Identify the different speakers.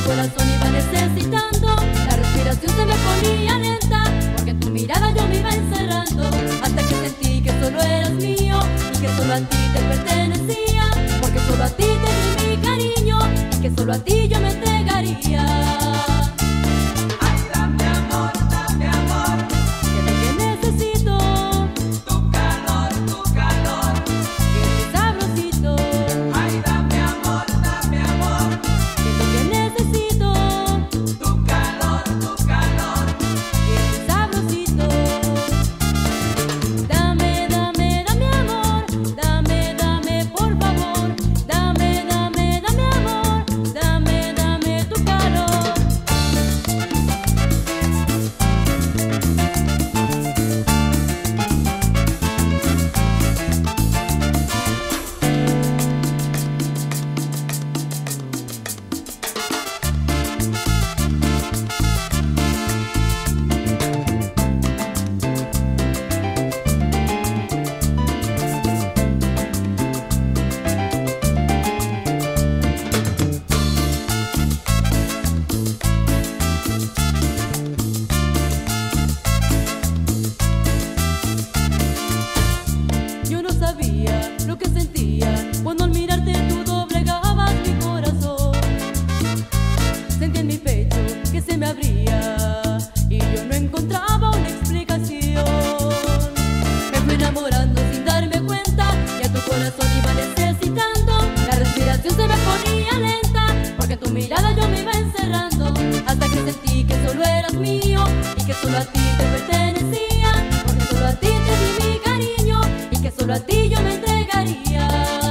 Speaker 1: corazón iba necesitando. La respiración se me ponía lenta, porque en tu mirada yo me iba encerrando, hasta que sentí que solo eras mío y que solo a ti te pertenecía, porque solo a ti te di mi cariño y que solo a ti yo me entregaría. Lo que sentía cuando al mirarte tú doblegabas mi corazón. Sentí en mi pecho que se me abría y yo no encontraba una explicación. Me fui enamorando sin darme cuenta, y a tu corazón iba necesitando. La respiración se me ponía lenta, porque en tu mirada yo me iba encerrando, hasta que sentí que solo eras mío y que solo a ti te pertenecía, porque solo a ti te di mi cariño y que solo a ti yo me entregaría.